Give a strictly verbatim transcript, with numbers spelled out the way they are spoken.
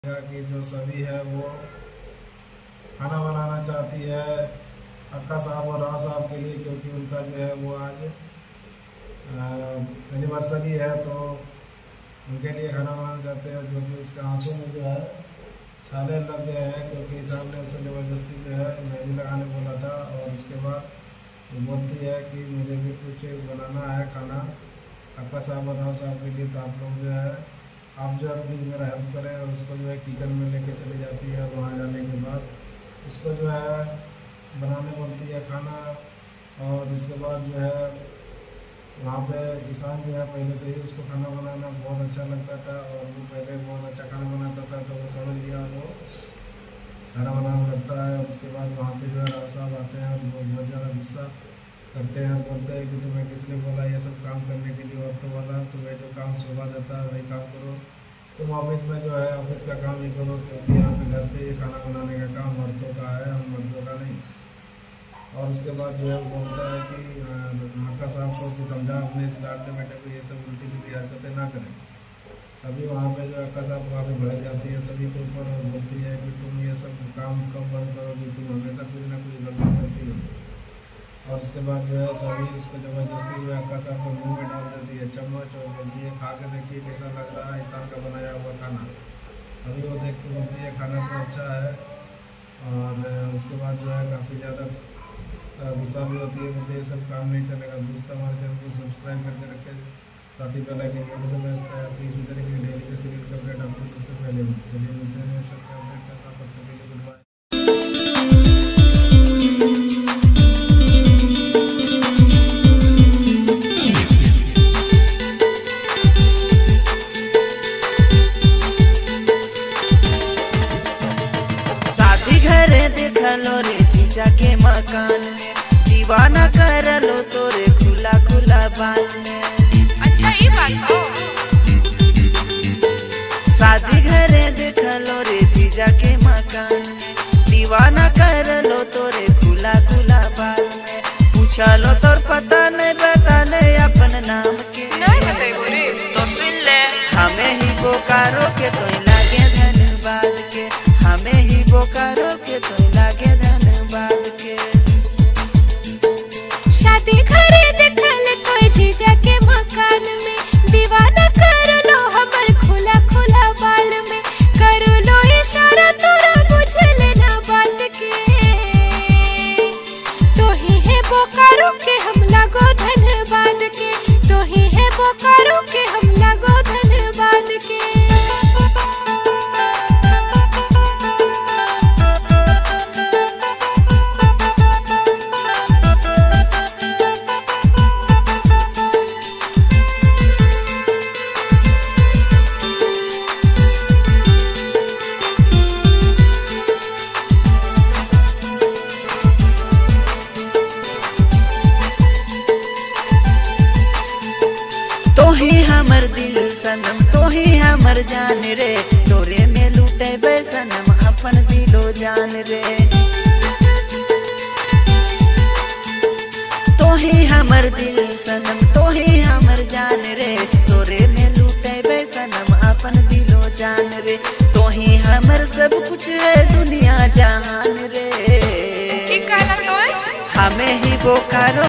कि जो सभी है वो खाना बनाना चाहती है अक्का साहब और राव साहब के लिए, क्योंकि उनका जो है वो आज एनिवर्सरी है, तो उनके लिए खाना बनाना चाहते हैं। जो कि उसके आंखों में जो है छाले लग गए हैं, क्योंकि साहब ने उसे ज़बरदस्ती जो है मेहंदी लगाने बोला था। और उसके बाद वो बोलती है कि मुझे भी कुछ बनाना है खाना अक्का साहब और राव साहब के लिए, तो आप लोग जो है आप जो है प्लीज़ मेरा हेल्प करें। और उसको जो है किचन में लेके चली जाती है, और वहाँ जाने के बाद उसको जो है बनाने बोलती है खाना। और उसके बाद जो है वहाँ पे ईशान जो है पहले से ही उसको खाना बनाना बहुत अच्छा लगता था, और वो पहले बहुत अच्छा खाना बनाता था, तो वो समझ गया और वो खाना बनाने लगता है। और उसके बाद वहाँ पे जो है राव साहब आते हैं और वो बहुत ज़्यादा गुस्सा करते हैं और बोलते हैं कि तुम्हें किसने बोला ये सब काम करने के लिए, औरतों वाला तुम्हें जो काम शोभा देता है वही काम करो, तुम ऑफिस में जो है ऑफिस का काम ही करो, क्योंकि यहाँ पे घर पे ये खाना बनाने का काम औरतों का है, हम मर्दों का नहीं। और उसके बाद जो है वो बोलता है कि अक्का साहब को कि समझा अपने इस लाडले बेटे को ये सब उल्टी सीधी हरकतें ना करें। अभी वहाँ पे जो अक्का साहब काफ़ी भड़क जाती है सभी के ऊपर और बोलती है कि तुम ये सब काम कब बंद करोगी, तुम हमेशा कुछ ना कुछ गड़बड़ करती हो। और उसके बाद जो है सभी उसको ज़बरदस्ती जो है अक्का साहब को मुँह में डाल देती है चम्मच, और बोलती है खा के देखिए कैसा लग रहा है ईशान का बनाया हुआ खाना। अभी वो देख के बोलती है खाना तो अच्छा है। और उसके बाद जो है काफ़ी ज़्यादा गुस्सा भी होती है, बोलते ये सब काम नहीं चलेगा। दोस्तों हमारे चैनल को सब्सक्राइब करके रखें, साथ ही बेल आइकन जरूर दबाएं ताकि इसी तरह की डेली के सीरियल का अपडेट आपको सबसे पहले मिले। चलिए मिलते हैं नेक्स्ट अपडेट के साथ, तब तक के लिए गुड बाय। देखलो रे जीजा के मकान में, दीवाना कर लो तोरे खुला खुला बाल में। अच्छा ये बात हो। शादी घरे देखलो रे जीजा के मकान में, दीवाना कर लो तोरे खुला खुला बाल में। पूछा लो तोर पता नहीं बता नहीं अपन नाम के, नहीं बताई बोले तो सुन ले हमें ही बोकारो के तो लागे धन्यवाद के, हमें ही बोकारो के तो लागे धन्यवाद के। शादी घरे देखल कोई जीजा के मकान में, दीवाना कर लो हमर खुला खुला बाल में। करो लो इशारा तोरा बुझ लेना बात के, तो ही है बोकारो के हम लगो धन्यवाद के, तो ही है बोकारो के हम लगो धन्यवाद के। हमर दिल सनम तो ही हमर जान रे, तोरे में लूटे बे सनम अपन दिलो जान रे। तो ही हमर दिल सनम तो ही हमर जान रे, तोरे में लूटे बे सनम अपन दिलो जान रे। तो ही हमर सब कुछ है दुनिया जहान रे, की कहला तो है हमें ही बोकारो